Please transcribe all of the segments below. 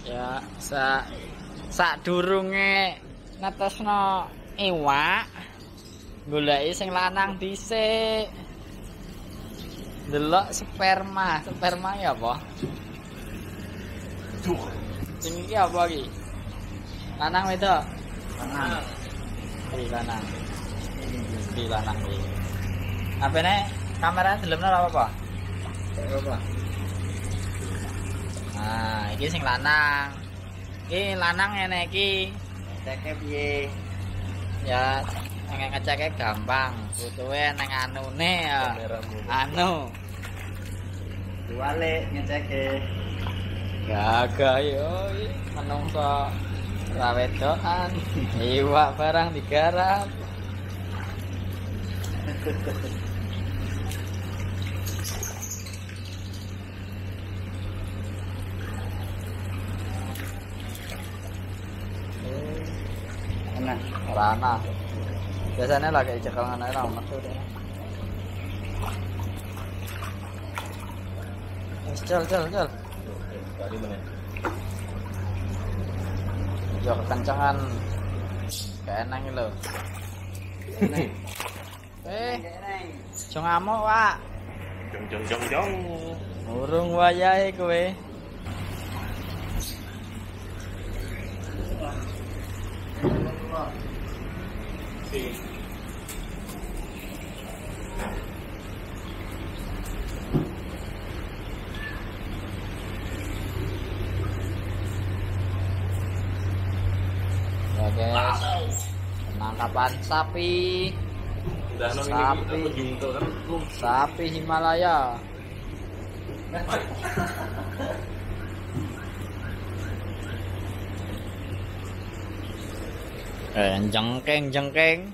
Ya, sak durunge ngetesno iwak, goleki sing lanang dhisik. Delok sperma ya apa? Sing iki apa iki? Lanang wedok? Lanang. Iki lanang. Iki lanang iki. Apane kamera delemno ora apa-apa? Apa? Nah, iki sing lanang. Iki lanang ngene iki. Ngeceke piye? Ya, ngeceke gampang. Butuhe nang anune ya. Anu. Diwale ngeceke. Gagah yo menungso ra wedokan. Iwak barang digarap. Enak, rana. Biasanya lagi cekal anak ramah tuh deh. Jal. Kali mana? Jo kekencangan. Keenang lho. Jong ngamuk, Pak. Jong. Urung wayahe kowe. Ya guys, penangkapan sapi. Sapi Himalaya. Jengkeng.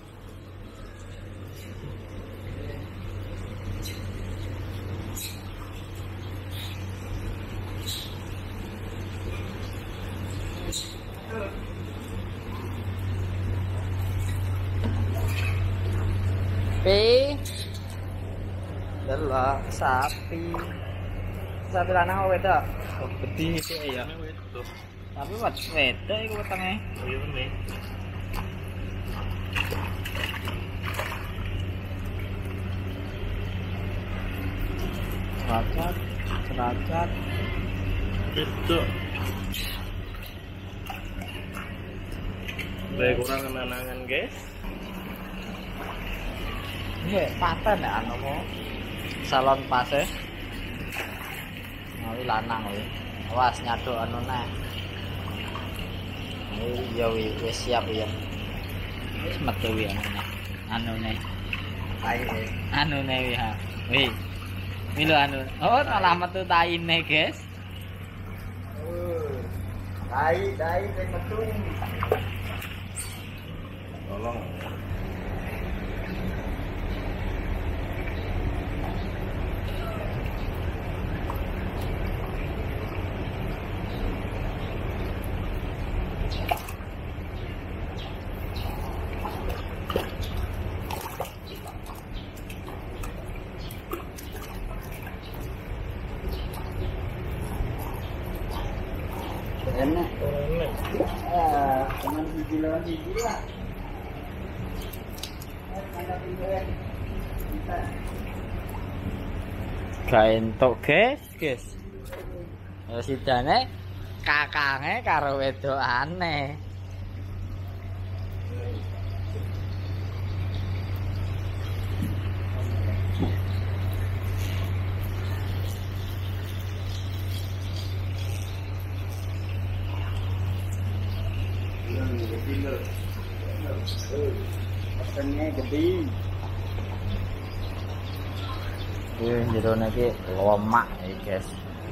Delok sapi lanang apa wedok? Oh, gede sih ya. Tapi wedok iku wetenge. Oh iya bener. Ceracet. Betul. Baik kurang kenangan guys. Iya, paten ya anu mau salon pase. Ngawi lanang kuwi. Awas nyaduk anune. Ya wis siap ya. Wis metu ya anune. Taine. Anune wi ha. Wi. Wi lho anu. Oh, malah metu taine, guys. Tai sing metu. Tolong. Enak. Cuman gigi lah. Gak entuk guys. Ya sidane kakange karo wedokane. Petengnya gede. Jerone iki lemak iki, guys.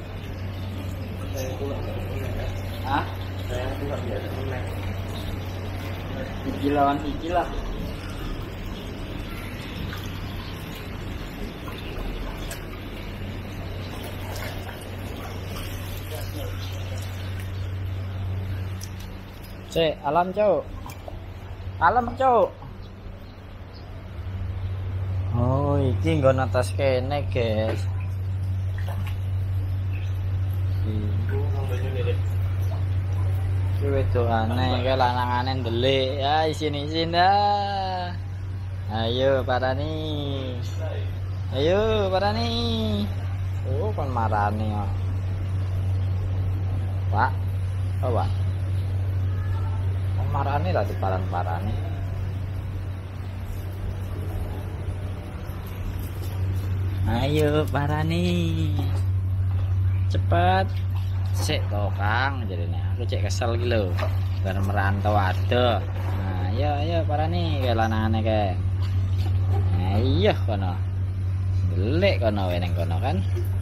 Hah? Saya luar biasa menang. Gigi lawan gigi lah. Alam cuk. Oh, iki nggon atas kene, guys. Iki wedokane iki lanangane ndelik. Ya isin-isin dah. Ayo parani. Ayo parani. Oh kon marani kok. Pak. Oh, Pak. Kon marani lah diparan-parani. Ayo parani. Cepat. Sik to Kang jarine. Aku cek kesel iki lho. Bar merantau ada. Nah, ayo parani ke lanangane ke. Ayo kono. Delik kono weneng kono kan.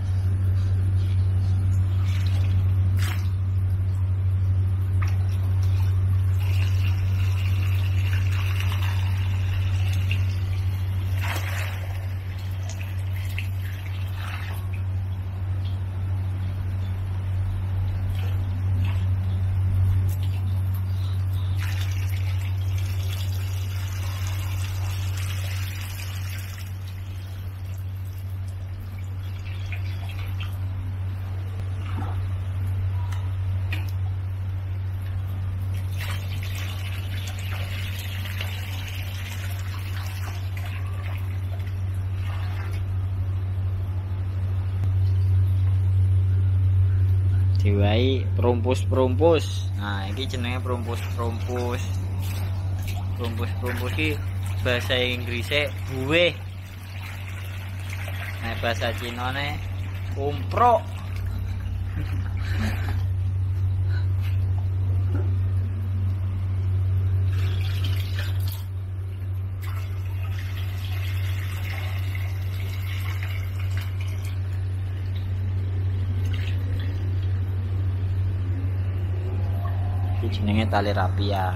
Diwai perumpus. Nah, ini jenenge perumpus. Perumpus iki bahasa Inggrisnya buwe. Nah, bahasa Cinane umprok. Jenenge tali rapia.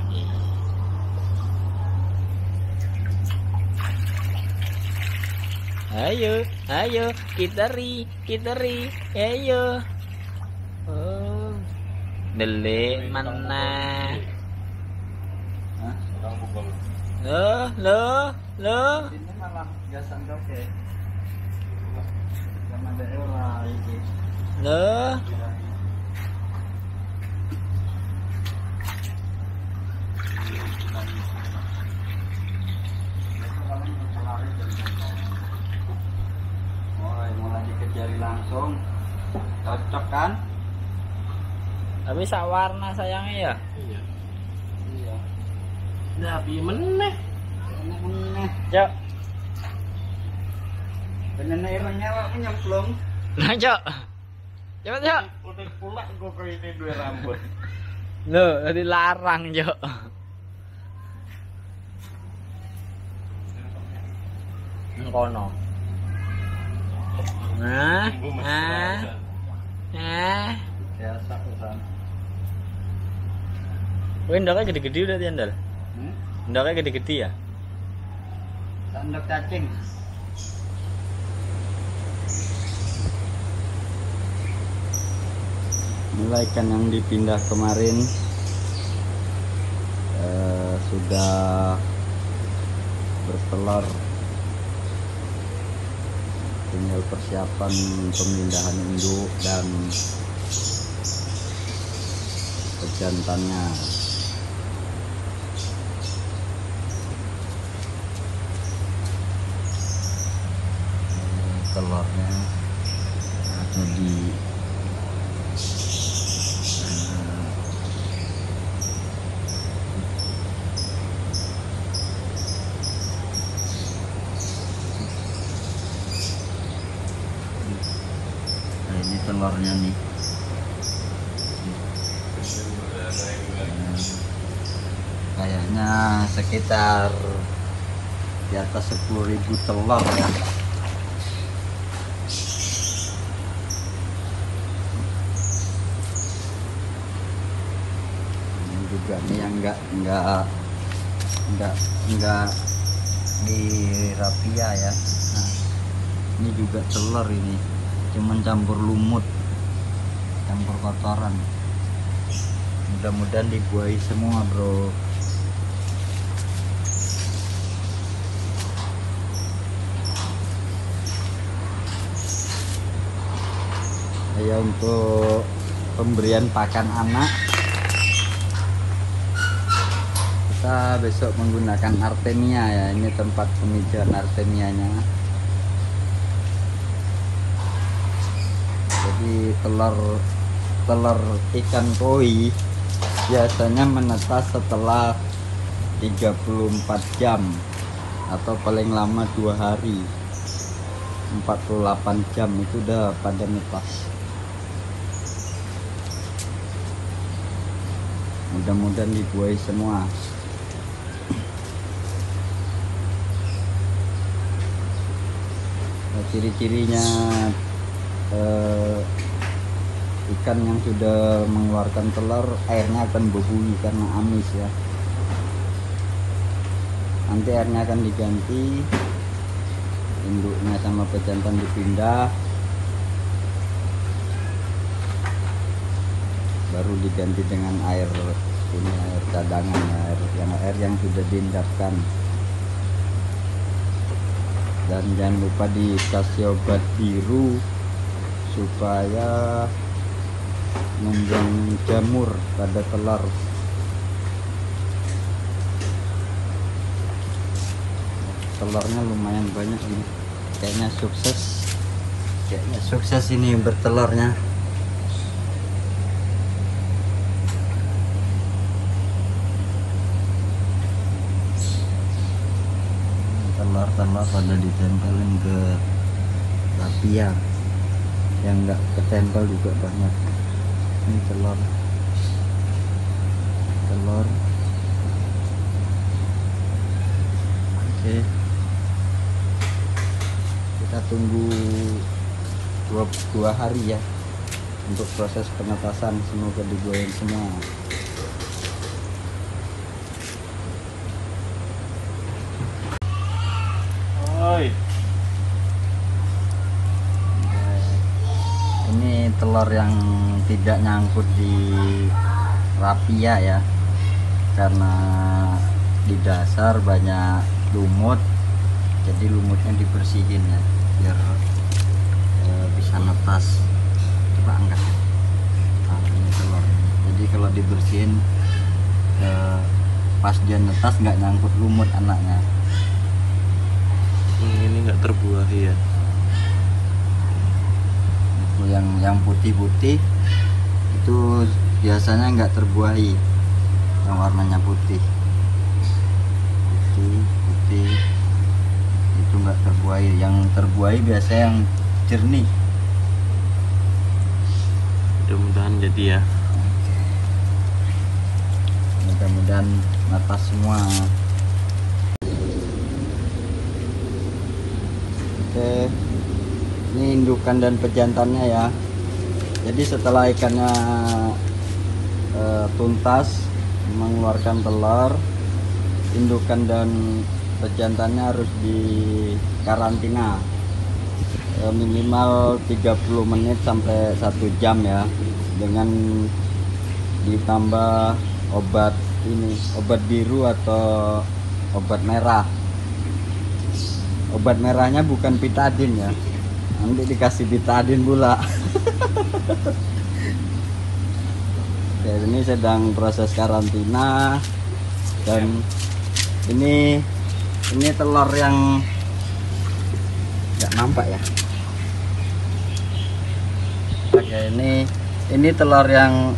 Ayo kita ri. Ayo. Oh. Delik mana? Hah? Orang pukul. Loh. Ini malah gasan kafe. Sama daerah iki. Loh. Mulai dikejari langsung. Cocok kan? Tapi sak warna sayangnya ya. Iya. Nah, piye meneh? Cok. Benene menyewa nyemplung. Nah, Cok. Cepet, Cok. Udah pula kok ini dua rambut. Loh, dilarang, Cok. Kono. Nah. Biasa urusan. Wih, ndoknya gede-gede udah tiandal. Ndoknya gede-gede ya. Sandok cacing. Mulai ikan yang dipindah kemarin sudah bertelur, tinggal persiapan pemindahan induk dan pejantannya. Telurnya ada di ini telurnya nih. Kayaknya sekitar di atas 10.000 telur ya. Ini juga nih yang enggak di rapia ya. Nah, ini juga telur ini. Cuman campur lumut, campur kotoran. Mudah-mudahan dibuahi semua, bro. Ya, untuk pemberian pakan anak kita besok menggunakan Artemia ya. Ini tempat pemijahan Artemianya. Jadi telur ikan koi biasanya menetas setelah 34 jam atau paling lama 2 hari. 48 jam itu udah pada netas. Mudah-mudahan dibuahi semua. Nah, ciri-cirinya ikan yang sudah mengeluarkan telur, airnya akan berbuih karena amis ya. Nanti airnya akan diganti, induknya sama pejantan dipindah, baru diganti dengan air ini, air cadangan, air yang sudah diendapkan. Dan jangan lupa dikasih obat biru supaya membuang jamur pada telur. Telurnya lumayan banyak ini, kayaknya sukses ini bertelurnya. Telur pada ditempelin ke rapia, yang enggak ketempel juga banyak. Ini telur oke, kita tunggu 2 hari ya untuk proses penetasan. Semoga digoyang semua. Ini telur yang tidak nyangkut di rapia ya, karena di dasar banyak lumut, jadi lumutnya dibersihin ya biar bisa netas. Coba angkat. Nah, ini telur. Jadi kalau dibersihin pas dia netas nggak nyangkut lumut anaknya. Ini nggak terbuahi ya. Itu yang putih-putih itu biasanya nggak terbuahi, yang warnanya putih itu nggak terbuahi. Yang terbuahi biasanya yang jernih. Mudah-mudahan jadi ya. Mudah-mudahan netas semua. Oke, ini indukan dan pejantannya ya. Jadi setelah ikannya tuntas mengeluarkan telur, indukan dan pejantannya harus dikarantina minimal 30 menit sampai 1 jam ya, dengan ditambah obat biru atau obat merah. Obat merahnya bukan betadine ya, nanti dikasih betadine pula. Oke, ini sedang proses karantina. Dan ini telur yang nggak nampak ya. Oke, ini telur yang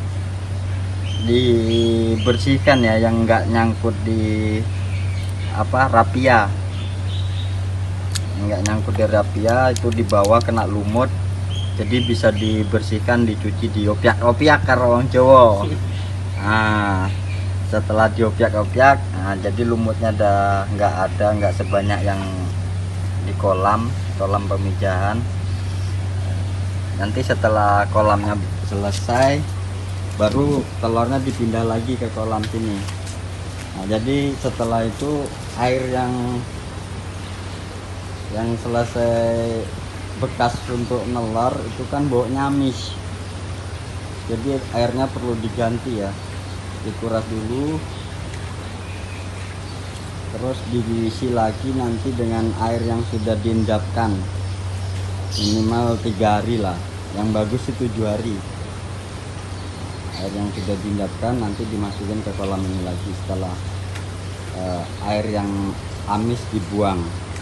dibersihkan ya, yang nggak nyangkut di rapia. Nggak nyangkut di rapia, itu di bawah kena lumut, jadi bisa dibersihkan, dicuci, diopiak karo orang Jawa. Nah, setelah diopiak, nah, jadi lumutnya nggak sebanyak yang di kolam pemijahan. Nanti setelah kolamnya selesai, baru telurnya dipindah lagi ke kolam sini. Nah, jadi setelah itu air yang selesai bekas untuk nelor itu kan baunya amis, jadi airnya perlu diganti ya, dikuras dulu, terus diisi lagi nanti dengan air yang sudah diendapkan minimal 3 hari lah, yang bagus sih 7 hari. Air yang sudah diendapkan nanti dimasukin ke kolam ini lagi setelah air yang amis dibuang.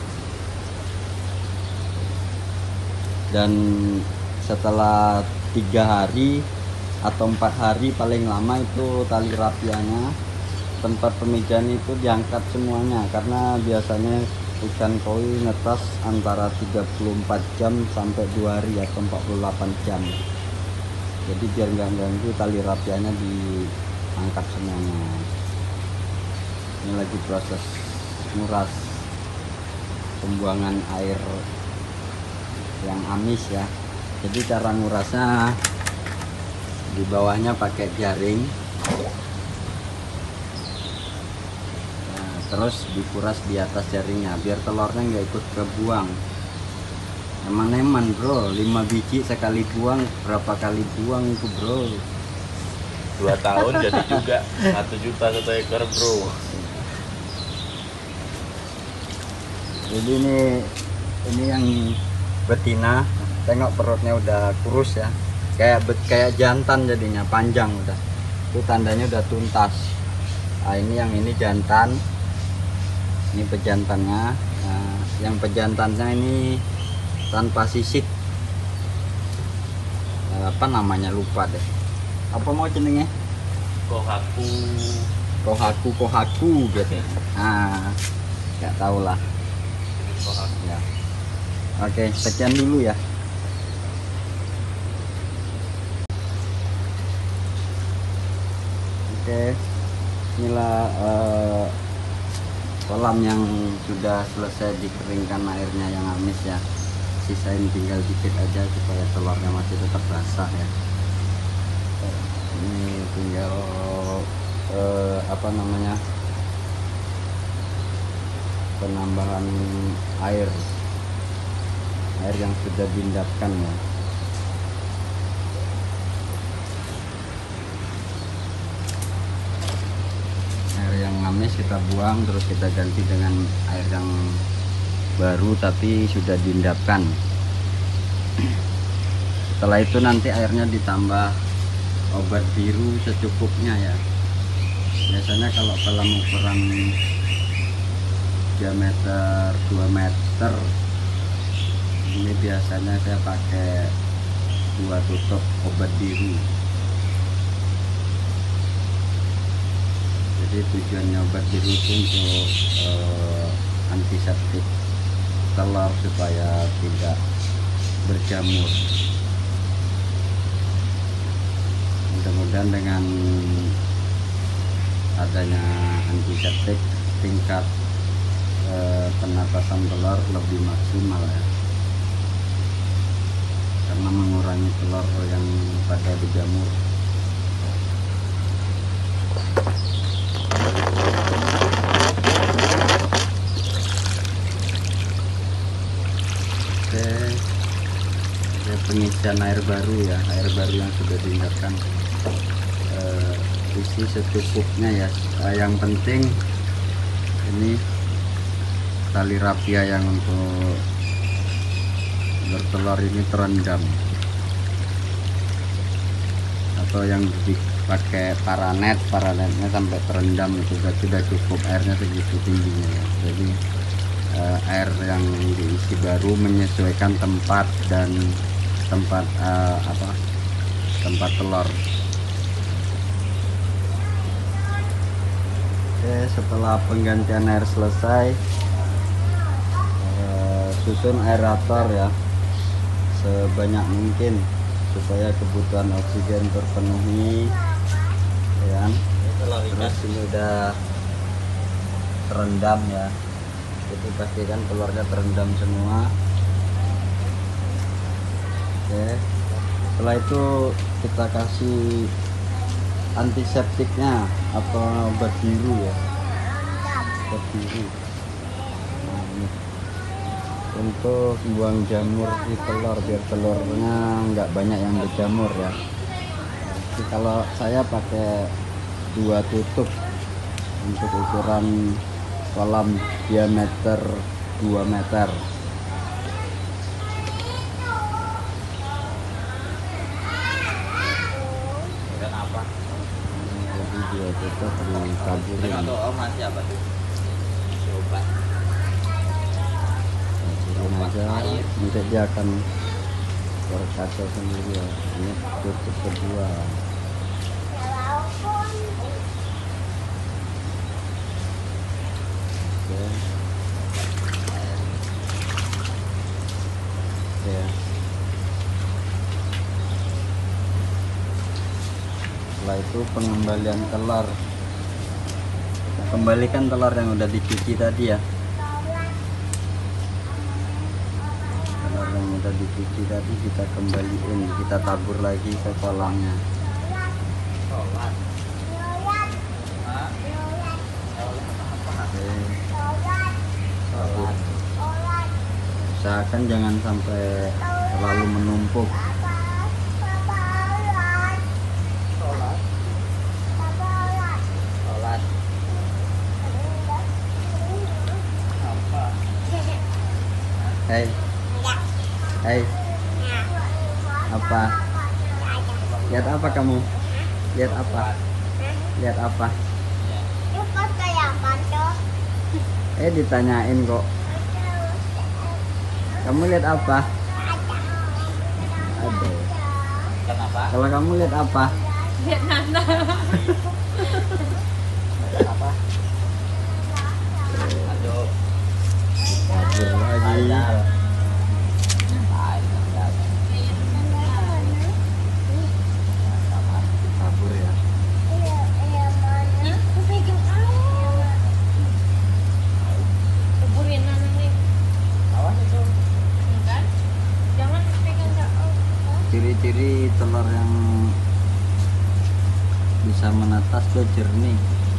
Dan setelah 3 hari atau 4 hari paling lama itu tali rapianya, tempat pemijaan itu diangkat semuanya, karena biasanya ikan koi netas antara 34 jam sampai 2 hari atau 48 jam. Jadi biar nggak ganggu, tali rapianya diangkat semuanya. Ini lagi proses nguras pembuangan air yang amis ya. Jadi cara ngurasnya di bawahnya pakai jaring, nah, terus dikuras di atas jaringnya biar telurnya nggak ikut kebuang. Eman-eman bro, 5 biji sekali buang, berapa kali buang itu bro? 2 tahun jadi juga 1 juta 1 ekor bro. Jadi ini yang betina, tengok perutnya udah kurus ya, kayak jantan, jadinya panjang udah. Itu tandanya udah tuntas. Nah, ini jantan, ini pejantannya. Nah, yang pejantannya ini tanpa sisik. Apa namanya lupa deh. Apa mau jenenge? Kohaku gitu. Nah, nggak tahu lah. Ya. Oke, sekian dulu ya. Oke, inilah kolam yang sudah selesai dikeringkan airnya yang amis ya. Sisain tinggal dikit aja supaya telurnya masih tetap basah ya. Ini tinggal penambahan air yang sudah diendapkan ya. Air yang amis kita buang, terus kita ganti dengan air yang baru tapi sudah diendapkan. Setelah itu nanti airnya ditambah obat biru secukupnya ya. Biasanya kalau kolam ukuran diameter 2 meter ini biasanya saya pakai 2 tutup obat biru. Jadi tujuannya obat biru itu untuk antiseptik telur supaya tidak berjamur. Mudah-mudahan dengan adanya antiseptik tingkat penatasan telur lebih maksimal ya, karena mengurangi telur yang pada berjamur. Oke, ada pengisian air baru ya, air baru yang sudah diindahkan. Isi secukupnya ya. Yang penting ini tali rapia yang untuk bertelur ini terendam, atau yang dipakai paranetnya sampai terendam, itu sudah cukup airnya segitu tingginya ya. Jadi air yang diisi baru menyesuaikan tempat dan tempat telur. Oke, setelah penggantian air selesai, susun aerator ya sebanyak mungkin supaya kebutuhan oksigen terpenuhi ya. Terus ini udah terendam ya, jadi pastikan telurnya terendam semua. Oke, setelah itu kita kasih antiseptiknya atau obat biru ya, obat biru. Nah, ini untuk buang jamur di telur biar telurnya nggak banyak yang berjamur ya. Jadi kalau saya pakai 2 tutup untuk ukuran kolam diameter 2 meter. Dan apa? Jadi dia tutup ditaburin. Atau masih apa tuh? nanti dia akan berkaca sendiri ya. Ini tutup kedua. Oke. Ya. Setelah itu pengembalian telur. Kita kembalikan telur yang udah dicuci tadi ya. Telur yang udah dicuci tadi kita kembaliin, kita tabur lagi ke kolamnya. Oke. Tabur. Usahakan jangan sampai terlalu menumpuk. Hei, hei, apa? Lihat apa kamu? Lihat apa? Lihat apa? Ditanyain kok. Kamu lihat apa? Aduh. Kenapa? Kalau kamu lihat apa? Lihat Nana. Apa? Aduh. Kabur lagi. Kabur ya. Kuburin Nana nih. Awas itu. Kan? Jangan pegang jauh. Ciri-ciri telur yang bisa menetas tuh jernih.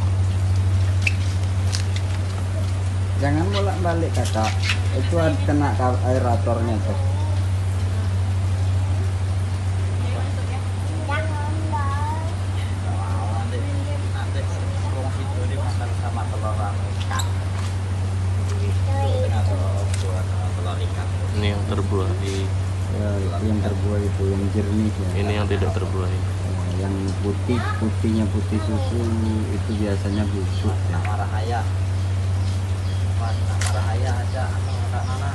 Jangan bolak-balik kakak, itu kena aeratornya tuh. Nanti kurung video dimakan sama telur ikan. Dengan telur buat telur ikan. Ini yang terbuahi, Ya, itu yang terbuah itu yang jernih ya. ini yang tidak terbuahi. Yang putihnya putih susu itu biasanya busuk ya. Nama Rahaya. Nama Rahaya aja atau Kak Nana.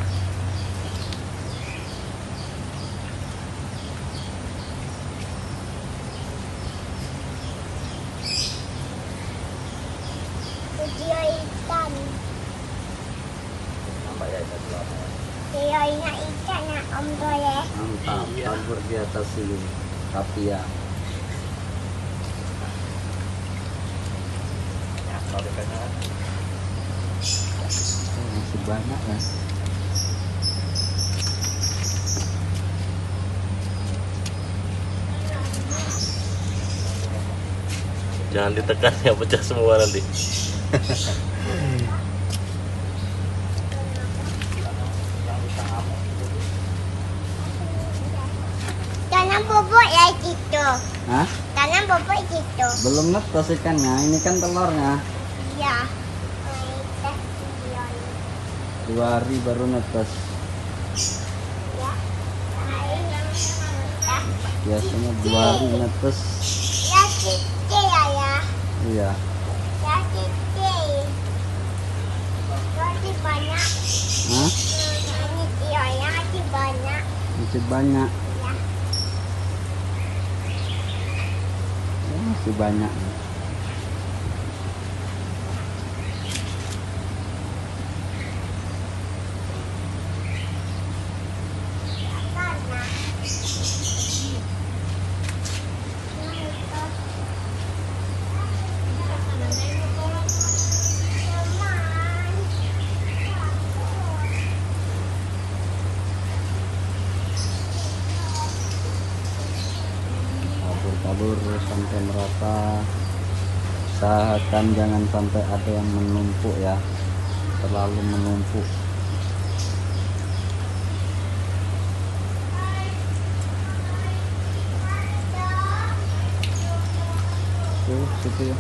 Video ikan. Nampak ya itu telurnya. Videonya ikan ya Om boleh. Mantap, tabur di atas ini kapia. Ya, telur ikannya kan. Masih banyak ya. Jangan ditekan ya, pecah semua nanti. Tanam bubuk ya gitu. Hah? Tanam bubuk gitu. Belum netas ikannya, ini kan telurnya. Ya. 2 hari baru netas. Ya. Biasanya 2 hari netas. Ya kecil ya. Iya. Ya kecil. Masih banyak. Hah? Ini videonya masih banyak. Masih banyak. Ya. Ya, masih banyak. Karena. Tabur sampai merata. Usahakan jangan sampai ada yang menumpuk ya, terlalu menumpuk. Tuh situ ya.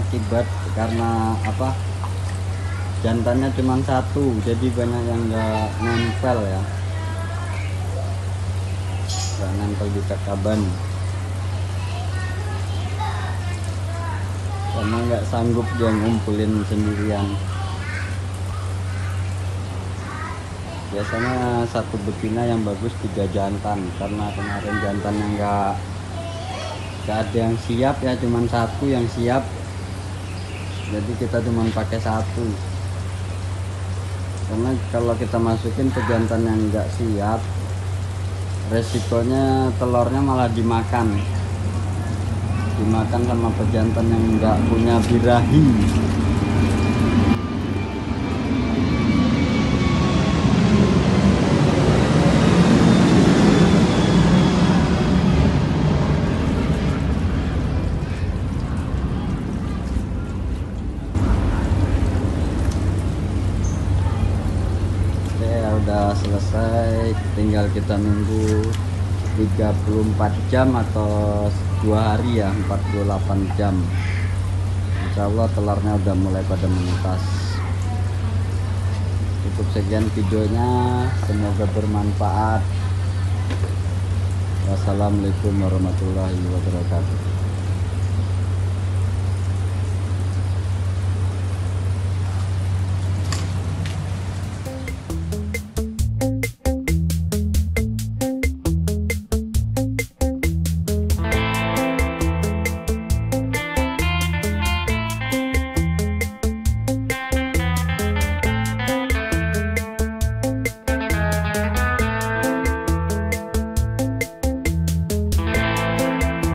akibat karena apa, jantannya cuma satu, jadi banyak yang nggak nempel ya, nggak nempel di cakaban karena nggak sanggup dia ngumpulin sendirian. Biasanya satu betina yang bagus 3 jantan, karena kemarin jantannya nggak ada yang siap ya, cuman satu yang siap, jadi kita cuma pakai satu. Karena kalau kita masukin ke jantan yang nggak siap, resikonya telurnya malah dimakan sama pejantan yang nggak punya birahi. Udah selesai, tinggal kita nunggu 34 jam atau 2 hari ya, 48 jam. Insya Allah telurnya udah mulai pada menetas. Cukup sekian videonya, semoga bermanfaat. Wassalamualaikum warahmatullahi wabarakatuh.